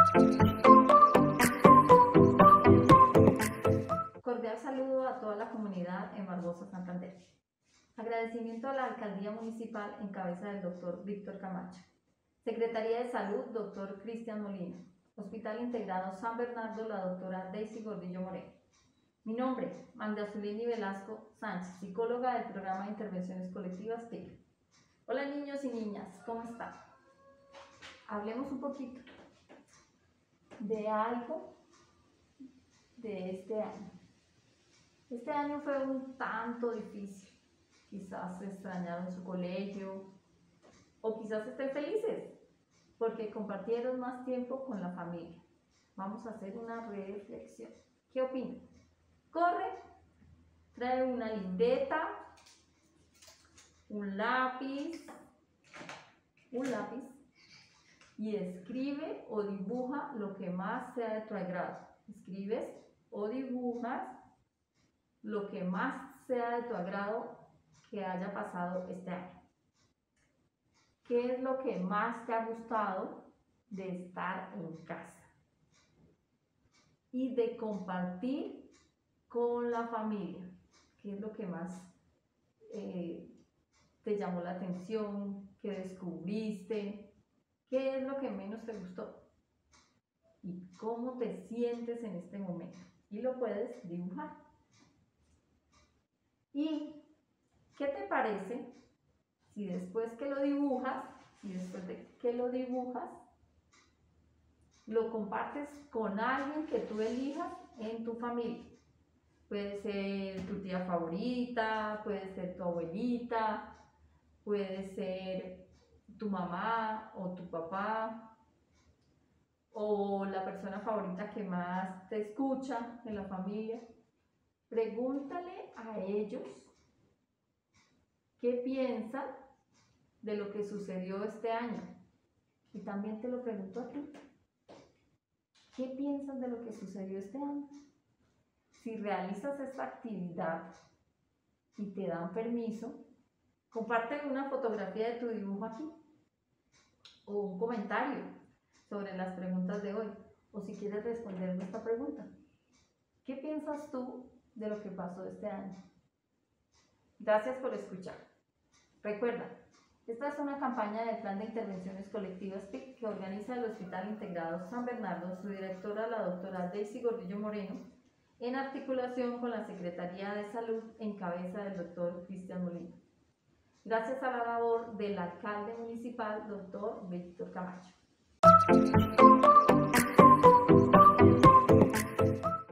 Cordial saludo a toda la comunidad en Barbosa, Santander. Agradecimiento a la Alcaldía Municipal en cabeza del Dr. Víctor Camacho. Secretaría de Salud, Dr. Cristian Molina. Hospital Integrado San Bernardo, la doctora Daisy Gordillo Moreno. Mi nombre, Magda Zulini Velasco Sánchez, psicóloga del Programa de Intervenciones Colectivas PIC. Hola niños y niñas, ¿cómo están? Hablemos un poquito de algo de este año. Este año fue un tanto difícil. Quizás extrañaron su colegio o quizás estén felices porque compartieron más tiempo con la familia. Vamos a hacer una reflexión. ¿Qué opinan? Corre, trae una libreta, un lápiz y escribe o dibuja lo que más sea de tu agrado. Escribes o dibujas lo que más sea de tu agrado que haya pasado este año. ¿Qué es lo que más te ha gustado de estar en casa y de compartir con la familia? ¿Qué es lo que más te llamó la atención? ¿Qué descubriste? ¿Qué es lo que menos te gustó? ¿Y cómo te sientes en este momento? Y lo puedes dibujar. ¿Y qué te parece si después que lo dibujas, lo compartes con alguien que tú elijas en tu familia? Puede ser tu tía favorita, puede ser tu abuelita, puede ser tu mamá o tu papá, o la persona favorita que más te escucha en la familia. Pregúntale a ellos qué piensan de lo que sucedió este año. Y también te lo pregunto a ti. ¿Qué piensas de lo que sucedió este año? Si realizas esta actividad y te dan permiso, comparte una fotografía de tu dibujo aquí o un comentario sobre las preguntas de hoy, o si quieres responderme esta pregunta. ¿Qué piensas tú de lo que pasó este año? Gracias por escuchar. Recuerda, esta es una campaña del Plan de Intervenciones Colectivas PIC que organiza el Hospital Integrado San Bernardo, su directora, la doctora Daisy Gordillo Moreno, en articulación con la Secretaría de Salud en cabeza del doctor Cristian Molina. Gracias a la labor del alcalde municipal, doctor Víctor Camacho.